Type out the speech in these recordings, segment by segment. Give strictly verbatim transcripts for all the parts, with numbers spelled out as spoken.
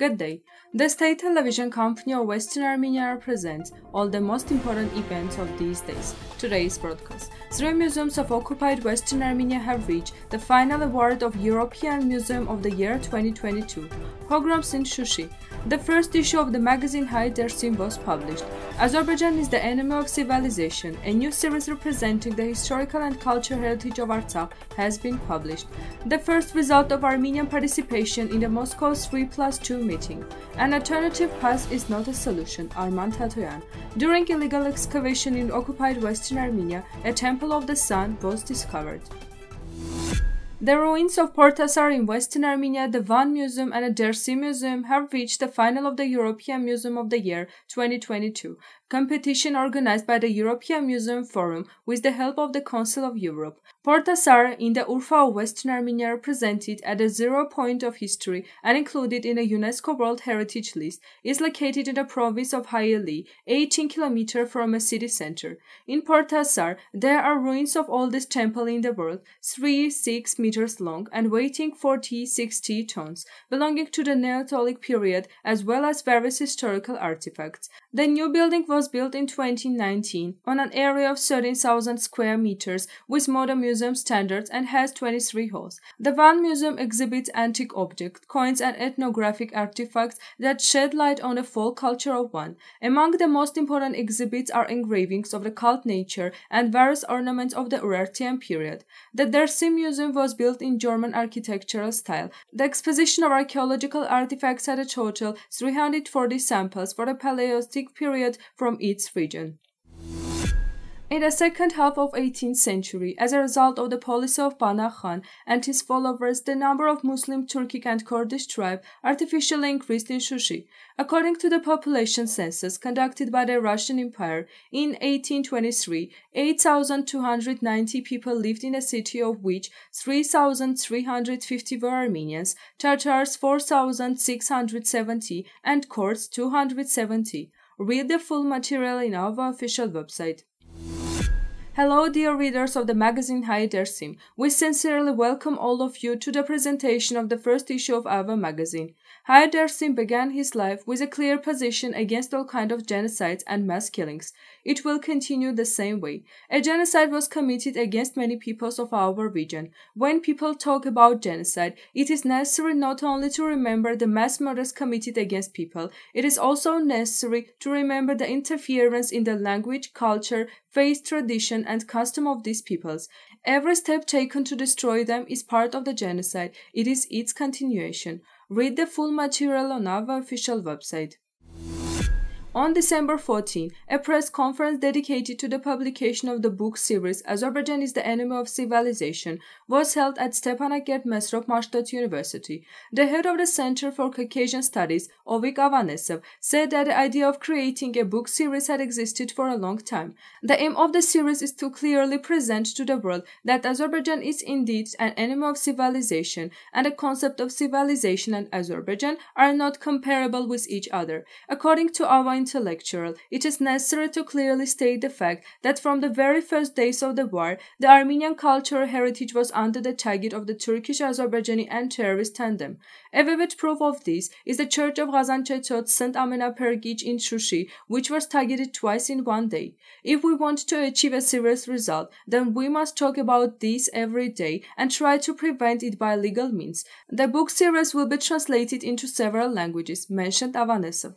Good day. The state television company of Western Armenia represents all the most important events of these days. Today's broadcast. Three museums of occupied Western Armenia have reached the final award of European Museum of the Year twenty twenty-two. Pogroms in Shushi. The first issue of the magazine Hayat Dersim was published. Azerbaijan is the enemy of civilization. A new series representing the historical and cultural heritage of Artsakh has been published. The first result of Armenian participation in the Moscow three plus two meeting. An alternative path is not a solution. Arman Tatoyan. During illegal excavation in occupied Western Armenia, a temple of the sun was discovered. The ruins of Portasar in Western Armenia, the Van Museum and the Dersim Museum have reached the final of the European Museum of the Year twenty twenty-two, competition organized by the European Museum Forum with the help of the Council of Europe. Portasar in the Urfa of Western Armenia, represented at the zero point of history and included in the UNESCO World Heritage List, is located in the province of Hayali, eighteen kilometers from a city center. In Portasar, there are ruins of oldest temple in the world, three six meters long and weighing forty to sixty tons, belonging to the Neolithic period, as well as various historical artifacts. The new building was built in twenty nineteen on an area of thirteen thousand square meters with modern museum standards and has twenty-three halls. The Van Museum exhibits antique objects, coins and ethnographic artifacts that shed light on the folk culture of Van. Among the most important exhibits are engravings of the cult nature and various ornaments of the Urartian period. The Dersim Museum was built in German architectural style. The exposition of archaeological artifacts had a total three hundred forty samples for the Paleolithic period from its region. In the second half of eighteenth century, as a result of the policy of Bana Khan and his followers, the number of Muslim, Turkic and Kurdish tribes artificially increased in Shushi. According to the population census conducted by the Russian Empire, in eighteen twenty-three, eight thousand two hundred ninety people lived in the city, of which three thousand three hundred fifty were Armenians, Tatars four thousand six hundred seventy, and Kurds two hundred seventy. Read the full material in our official website. Hello dear readers of the magazine Hayat Dersim. We sincerely welcome all of you to the presentation of the first issue of our magazine. Hayat Dersim began his life with a clear position against all kinds of genocides and mass killings. It will continue the same way. A genocide was committed against many peoples of our region. When people talk about genocide, it is necessary not only to remember the mass murders committed against people, it is also necessary to remember the interference in the language, culture, faith, tradition, and custom of these peoples. Every step taken to destroy them is part of the genocide. It is its continuation. Read the full material on our official website. On December fourteenth, a press conference dedicated to the publication of the book series Azerbaijan is the Enemy of Civilization was held at Stepanakert Mesrop Mashtat University. The head of the Center for Caucasian Studies, Ovik Avanesov, said that the idea of creating a book series had existed for a long time. The aim of the series is to clearly present to the world that Azerbaijan is indeed an enemy of civilization, and the concept of civilization and Azerbaijan are not comparable with each other. According to our intellectual, it is necessary to clearly state the fact that from the very first days of the war, the Armenian cultural heritage was under the target of the Turkish-Azerbaijani and terrorist tandem. A vivid proof of this is the church of Ghazanchechot Saint Amenapergich in Shushi, which was targeted twice in one day. If we want to achieve a serious result, then we must talk about this every day and try to prevent it by legal means. The book series will be translated into several languages, mentioned Avanesov.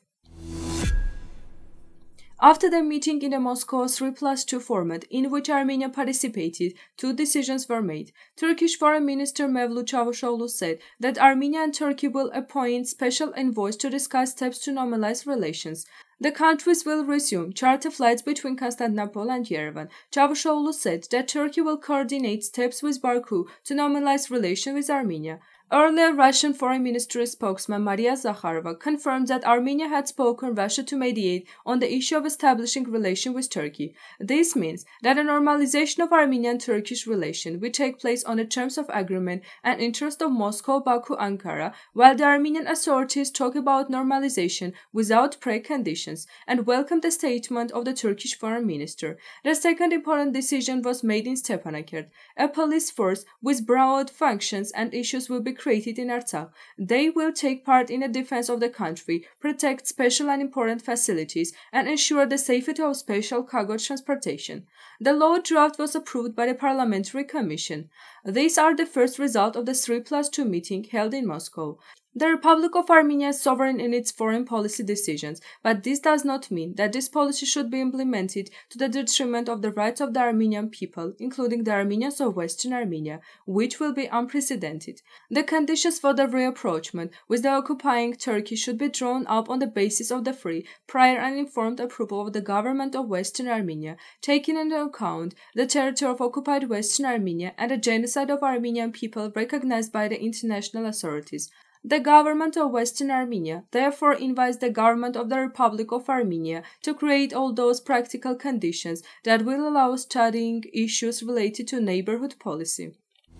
After the meeting in the Moscow three plus two format, in which Armenia participated, two decisions were made. Turkish Foreign Minister Mevlut Çavuşoğlu said that Armenia and Turkey will appoint special envoys to discuss steps to normalize relations. The countries will resume charter flights between Constantinople and Yerevan. Çavuşoğlu said that Turkey will coordinate steps with Baku to normalize relations with Armenia. Earlier, Russian Foreign Ministry spokesman Maria Zakharova confirmed that Armenia had spoken Russia to mediate on the issue of establishing relations with Turkey. This means that a normalization of Armenian-Turkish relations will take place on the terms of agreement and interest of Moscow, Baku, Ankara, while the Armenian authorities talk about normalization without preconditions and welcome the statement of the Turkish Foreign Minister. The second important decision was made in Stepanakert. A police force with broad functions and issues will be created in Artsakh. They will take part in the defense of the country, protect special and important facilities, and ensure the safety of special cargo transportation. The law draft was approved by the Parliamentary Commission. These are the first result of the three plus two meeting held in Moscow. The Republic of Armenia is sovereign in its foreign policy decisions, but this does not mean that this policy should be implemented to the detriment of the rights of the Armenian people, including the Armenians of Western Armenia, which will be unprecedented. The conditions for the rapprochement with the occupying Turkey should be drawn up on the basis of the free, prior and informed approval of the government of Western Armenia, taking into account the territory of occupied Western Armenia and the genocide of Armenian people recognized by the international authorities. The government of Western Armenia therefore invites the government of the Republic of Armenia to create all those practical conditions that will allow studying issues related to neighborhood policy.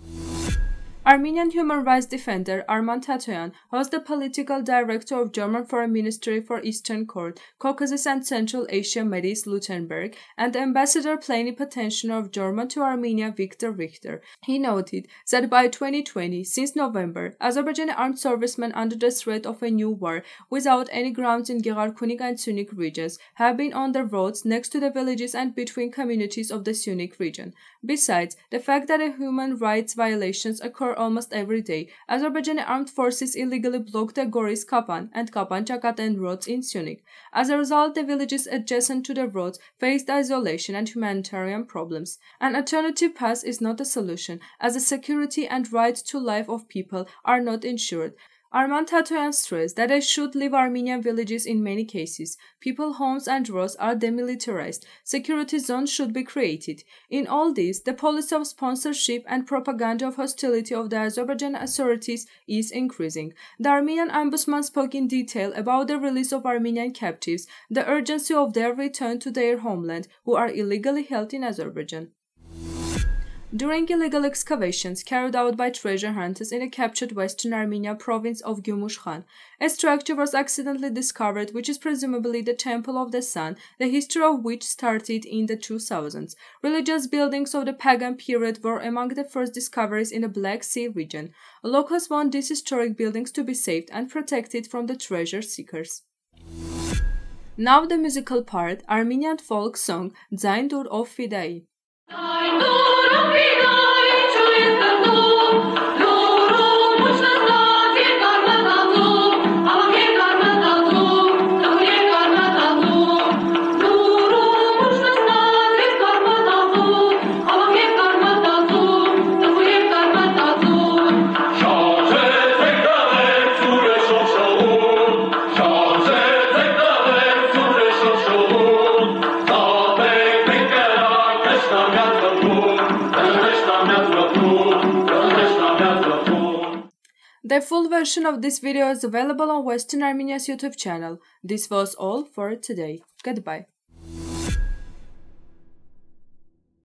Armenian human rights defender Arman Tatoyan, who was the political director of German Foreign Ministry for Eastern Court, Caucasus and Central Asia Medes Lutenberg, and the ambassador plenipotentiary of Germany to Armenia Viktor Richter. He noted that by twenty twenty, since November, Azerbaijani armed servicemen under the threat of a new war, without any grounds in Gegharkunik and Syunik regions, have been on the roads next to the villages and between communities of the Syunik region. Besides, the fact that human rights violations occur almost every day, Azerbaijani armed forces illegally blocked the Goris Kapan and Kapan Chakaten roads in Syunik. As a result, the villages adjacent to the roads faced isolation and humanitarian problems. An alternative path is not a solution, as the security and right to life of people are not ensured. Arman Tatoyan stressed that they should leave Armenian villages in many cases. People, homes and roads are demilitarized. Security zones should be created. In all this, the policy of sponsorship and propaganda of hostility of the Azerbaijani authorities is increasing. The Armenian ombudsman spoke in detail about the release of Armenian captives, the urgency of their return to their homeland who are illegally held in Azerbaijan. During illegal excavations carried out by treasure hunters in the captured Western Armenia province of Gumush Khan, a structure was accidentally discovered which is presumably the Temple of the Sun, the history of which started in the two thousands. Religious buildings of the pagan period were among the first discoveries in the Black Sea region. Locals want these historic buildings to be saved and protected from the treasure seekers. Now the musical part, Armenian folk song Zain Dur of Fidai. The full version of this video is available on Western Armenia's YouTube channel. This was all for today. Goodbye.